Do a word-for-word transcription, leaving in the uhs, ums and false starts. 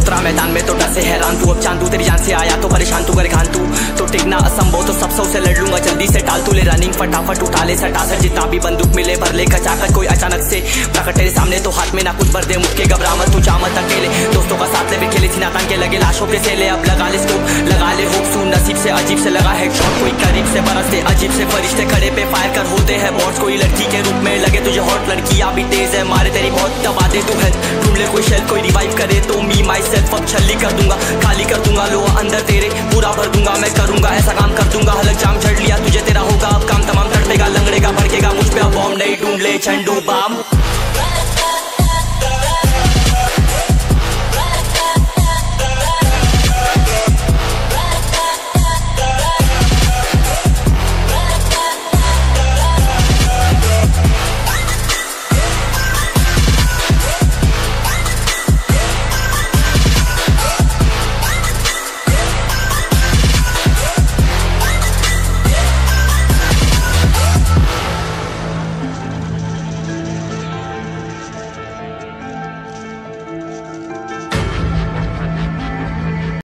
उतरा मैदान में तो डर से हैरान तू, अब चांदू तेरी जान से आया तो परेशान तू करे खान तू, तो टिकना असंभव तो सब सौ से लड़ लूंगा जल्दी से टाल तू ले रनिंग फटाफट उठा ले सटा सर जितना भी बंदूक मिले भर ले कचाकर कोई अचानक से प्रकट तेरे सामने तो हाथ में ना कुछ भर दे मुझके घबरा मत तू जा मत अकेले, दोस्तों का साथ ले भी खेले थी नातान के लगे लाशों के सेले, अब लगा ले स्कोप लगा ले होप सू नसीब से अजीब से लगा है शॉट कोई करीब से बरसते अजीब से फरिश्ते खड़े पे फायर कर होते हैं बॉट्स, कोई लड़की के रूप में लगे तुझे हॉट लड़कियां भी तेज है मारे तेरी बहुत दबा दे तू है, ढूंढ ले कोई शेल कोई रिवाइव करे तो मी माई सेल्फ अब छल्ली कर दूंगा खाली कर दूंगा लो अंदर तेरे पूरा भर दूंगा मैं करूंगा ऐसा काम कर दूंगा हलक जाम चढ़ लिया तुझे तेरा होगा अब काम तमाम तड़पेगा लंगड़ेगा भड़केगा मुझ पे अब बॉम्ब नहीं ढूंढ ले झंडू बाम।